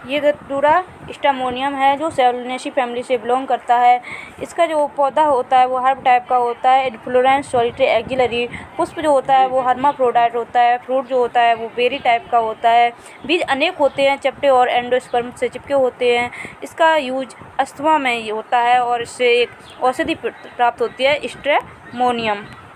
ये धतूरा स्टामोनियम है जो सोलानेसी फैमिली से बिलोंग करता है। इसका जो पौधा होता है वो हर्ब टाइप का होता है। Inflorescence solitary axillary. पुष्प जो होता है वो हर्माफ्रोडाइट होता है। फ्रूट जो होता है वो बेरी टाइप का होता है। बीज अनेक होते हैं, चपटे और एंडोस्पर्म से चिपके होते हैं। इसका यूज अस्थमा में होता है और इससे एक औषधि प्राप्त होती है, स्ट्रेमोनियम।